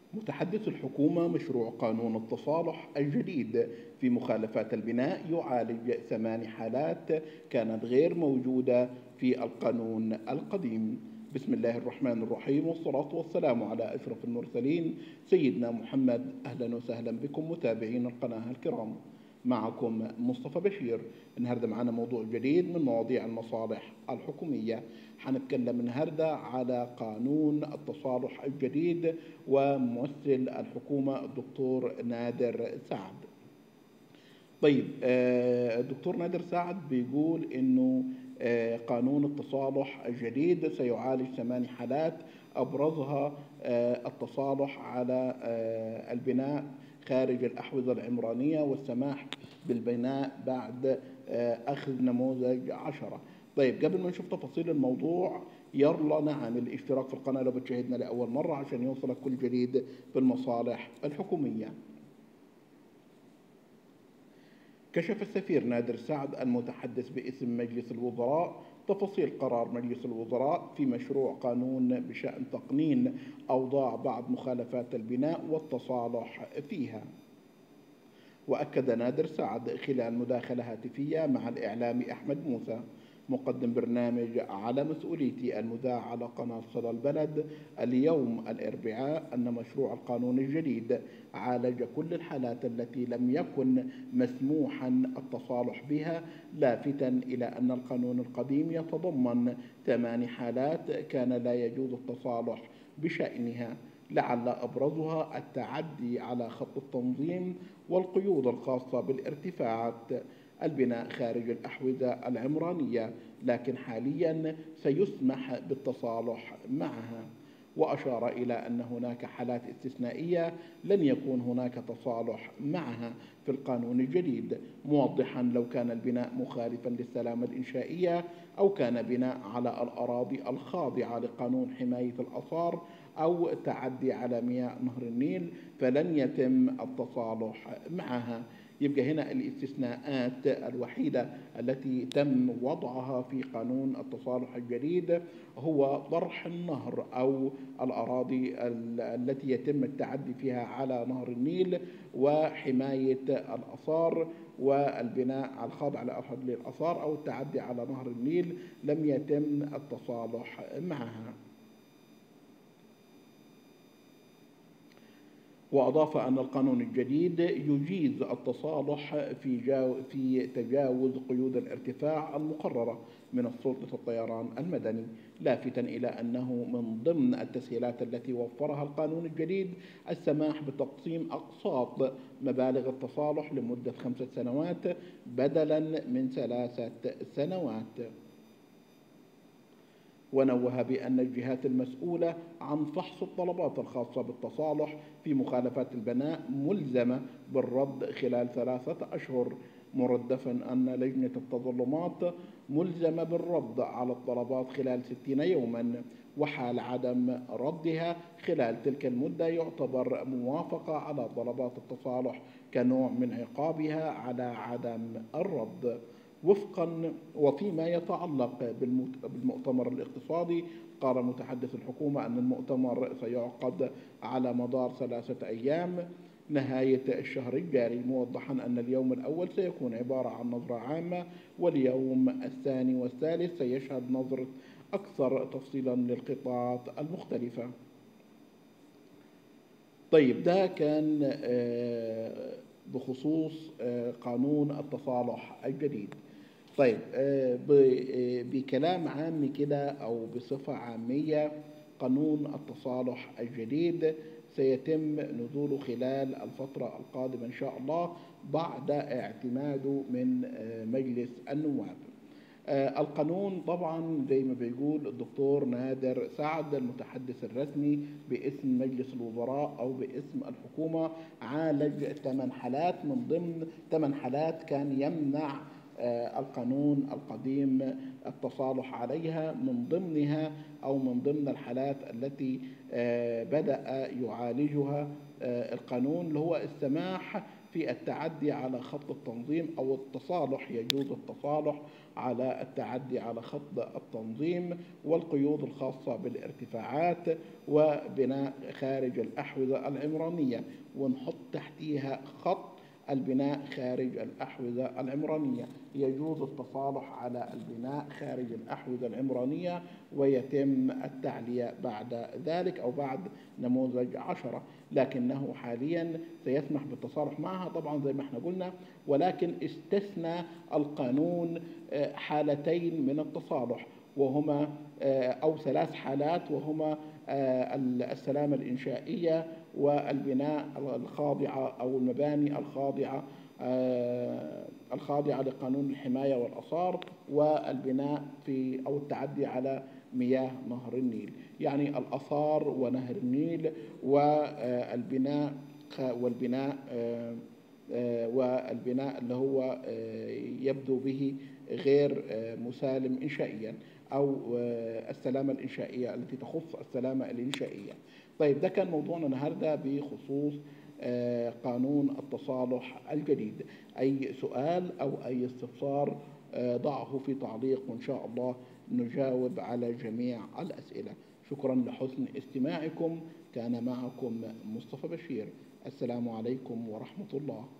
متحدث الحكومة: مشروع قانون التصالح الجديد في مخالفات البناء يعالج 8 حالات كانت غير موجودة في القانون القديم. بسم الله الرحمن الرحيم، والصلاة والسلام على أشرف المرسلين سيدنا محمد. أهلا وسهلا بكم متابعين القناة الكرام، معكم مصطفى بشير. النهارده معنا موضوع جديد من مواضيع المصالح الحكومية. حنتكلم النهارده على قانون التصالح الجديد، وممثل الحكومة الدكتور نادر سعد. طيب، الدكتور نادر سعد بيقول إنه قانون التصالح الجديد سيعالج 8 حالات أبرزها التصالح على البناء خارج الأحوزة العمرانية والسماح بالبناء بعد أخذ نموذج 10. طيب، قبل ما نشوف تفاصيل الموضوع، يلا نعمل الاشتراك في القناة لو بتشاهدنا لأول مرة عشان يوصلك كل جديد في المصالح الحكومية. كشف السفير نادر سعد المتحدث باسم مجلس الوزراء تفاصيل قرار مجلس الوزراء في مشروع قانون بشأن تقنين أوضاع بعض مخالفات البناء والتصالح فيها. وأكد نادر سعد خلال مداخلة هاتفية مع الإعلامي أحمد موسى مقدم برنامج على مسؤوليتي المذاع على قناة صدى البلد اليوم الأربعاء أن مشروع القانون الجديد عالج كل الحالات التي لم يكن مسموحا التصالح بها، لافتا إلى أن القانون القديم يتضمن 8 حالات كان لا يجوز التصالح بشأنها، لعل أبرزها التعدي على خط التنظيم والقيود الخاصة بالارتفاعات البناء خارج الأحوزة العمرانية، لكن حاليا سيسمح بالتصالح معها. وأشار إلى أن هناك حالات استثنائية لن يكون هناك تصالح معها في القانون الجديد، موضحا لو كان البناء مخالفا للسلامة الإنشائية أو كان بناء على الأراضي الخاضعة لقانون حماية الآثار أو التعدي على مياه نهر النيل فلن يتم التصالح معها. يبقى هنا الاستثناءات الوحيدة التي تم وضعها في قانون التصالح الجديد هو طرح النهر أو الأراضي التي يتم التعدي فيها على نهر النيل، وحماية الآثار والبناء الخاضع للآثار أو التعدي على نهر النيل لم يتم التصالح معها. وأضاف أن القانون الجديد يجيز التصالح في تجاوز قيود الارتفاع المقررة من السلطة الطيران المدني، لافتا إلى أنه من ضمن التسهيلات التي وفرها القانون الجديد السماح بتقسيم أقساط مبالغ التصالح لمدة 5 سنوات بدلا من 3 سنوات. ونوه بأن الجهات المسؤولة عن فحص الطلبات الخاصة بالتصالح في مخالفات البناء ملزمة بالرد خلال 3 أشهر، مردفا أن لجنة التظلمات ملزمة بالرد على الطلبات خلال 60 يوما، وحال عدم ردها خلال تلك المدة يعتبر موافقة على طلبات التصالح كنوع من عقابها على عدم الرد. وفيما يتعلق بالمؤتمر الاقتصادي، قال متحدث الحكومة أن المؤتمر سيعقد على مدار 3 أيام نهاية الشهر الجاري، موضحا أن اليوم الأول سيكون عبارة عن نظرة عامة، واليوم الثاني والثالث سيشهد نظرة أكثر تفصيلا للقطاعات المختلفة. طيب، ده كان بخصوص قانون التصالح الجديد. طيب، بكلام عام كده أو بصفة عامية، قانون التصالح الجديد سيتم نزوله خلال الفترة القادمة إن شاء الله بعد اعتماده من مجلس النواب. القانون طبعا زي ما بيقول الدكتور نادر سعد المتحدث الرسمي باسم مجلس الوزراء أو باسم الحكومة عالج 8 حالات من ضمن 8 حالات كان يمنع القانون القديم التصالح عليها، من ضمنها أو من ضمن الحالات التي بدأ يعالجها القانون اللي هو السماح في التعدي على خط التنظيم أو التصالح. يجوز التصالح على التعدي على خط التنظيم، والقيود الخاصة بالارتفاعات وبناء خارج الأحوزة العمرانية، ونحط تحتيها خط البناء خارج الأحوزة العمرانية. يجوز التصالح على البناء خارج الأحوزة العمرانية، ويتم التعلية بعد ذلك أو بعد نموذج 10، لكنه حاليا سيسمح بالتصالح معها طبعا زي ما احنا قلنا، ولكن استثنى القانون حالتين من التصالح، وهما أو 3 حالات، وهما السلامة الإنشائية والبناء الخاضعة أو المباني الخاضعة لقانون الحماية والآثار، والبناء في أو التعدي على مياه نهر النيل. يعني الآثار ونهر النيل والبناء والبناء اللي هو يبدو به غير مسالم إنشائيا، أو السلامة الإنشائية التي تخص السلامة الإنشائية. طيب، ده كان موضوعنا النهاردة بخصوص قانون التصالح الجديد. أي سؤال أو أي استفسار ضعه في تعليق، وإن شاء الله نجاوب على جميع الأسئلة. شكرا لحسن استماعكم. كان معكم مصطفى بشير. السلام عليكم ورحمة الله.